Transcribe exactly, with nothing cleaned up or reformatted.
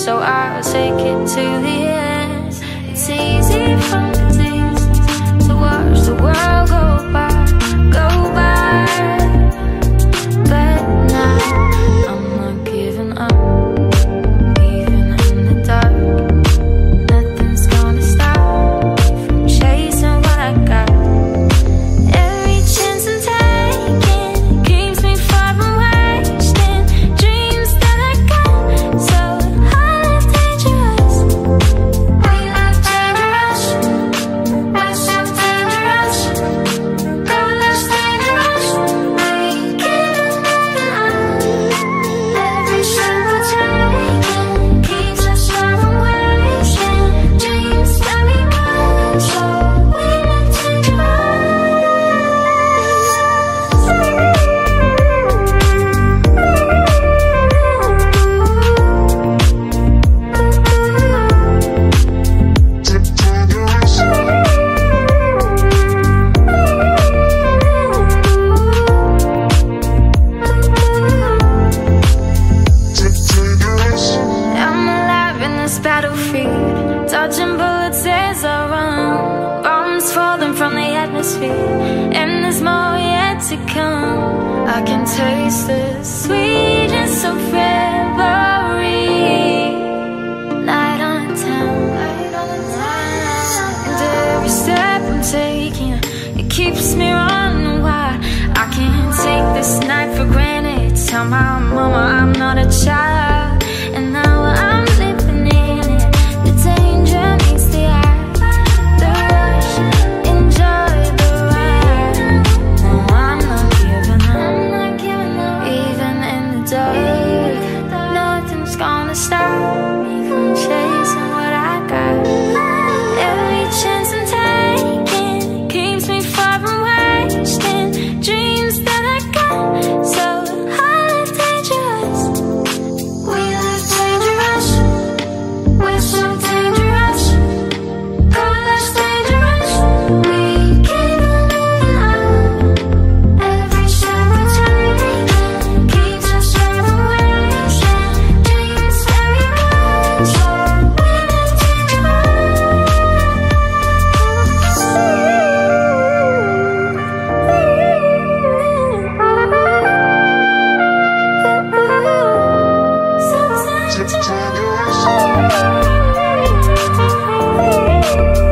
so I'll take it to the end. It's easy from a distance to watch the world go by, go by. But now I'm not giving up, even in the dark. Nothing's gonna stop me from chasing what I got. Every chance I'm taking keeps me far from wasting dreams that I got. So I live dangerous. We live dangerous. We're so dangerous. God lives dangerous. We keep moving on. Every step we're taking keeps us far from wasting dreams that we want. So we live dangerous. I'm alive in this battlefield, dodging bullets as I run. Bombs falling from the atmosphere, and there's more yet to come. I can taste the sweetness of February. Night on town, and every step I'm taking, it keeps me running wild. I can't take this night for granted. Tell my mama I'm not a child, and now I'm living in it. The danger meets the eye, the rush, enjoy the ride. No, I'm not giving up, even in the dark. Nothing's gonna stop me from chasing what I got. Every chance I'm taking keeps me far from wasting dreams that I got. So I live dangerous. We live dangerous. We're so dangerous. God lives dangerous. We keep moving on. Every step we're taking keeps us far from wasting dreams that we want. So we live dangerous.